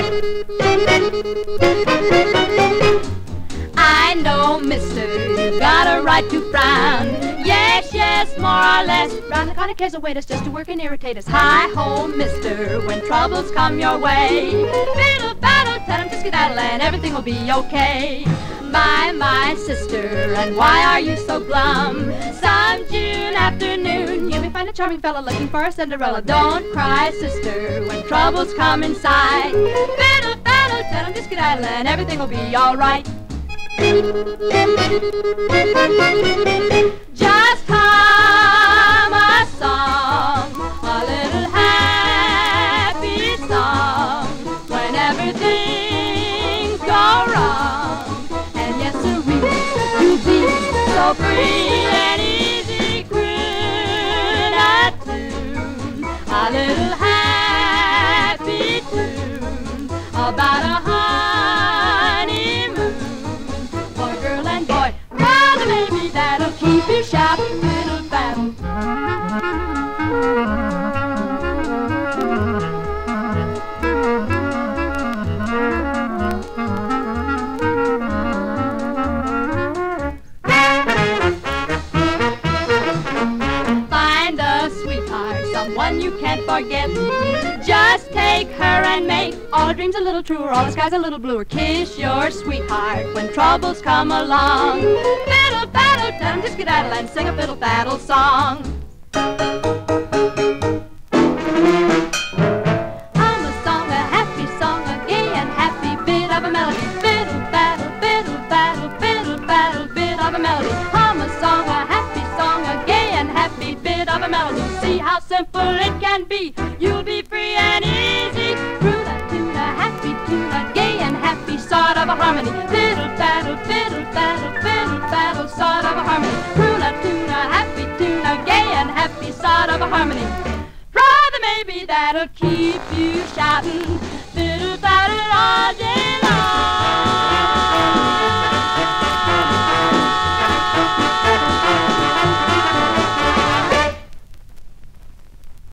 I know, mister, you've got a right to frown. Yes, yes, more or less. Round the corner cares await us just to work and irritate us. Hi-ho, mister, when troubles come your way. Fiddle, faddle, tell him to skedaddle and everything will be okay. My sister, and why are you so glum? Some June afternoon, you may find a charming fellow looking for a Cinderella. Don't cry, sister, when troubles come inside. Fiddle, faddle, tell him to skedaddle and everything will be alright. Just hum a song, a little happy song, whenever things go wrong. And yes, sirree, you'll be so free and easy, croon a tune, a little happy tune about a honeymoon. Girl and boy, rather maybe that'll keep you shouting fiddle faddle. Find a sweetheart, someone you can't forget. Just take her and make all her dreams a little truer, all the skies a little bluer. Kiss your sweetheart when troubles come along. Fiddle, faddle, tell him to skedaddle and sing a fiddle faddle song. Hum a song, a happy song, a gay and happy bit of a melody. Fiddle, faddle, fiddle, faddle, fiddle, faddle, bit of a melody. Hum a song, a happy song, a gay and happy bit of a melody. See how simple it can be. You'll be free and easy. Croon a tune, a happy tune, a gay and happy sort of a harmony. Fiddle, faddle, fiddle, faddle, fiddle, faddle, sort of a harmony. Croon a tune, a happy tune, a gay and happy sort of a harmony. Rather maybe that'll keep you shouting fiddle, faddle all day long.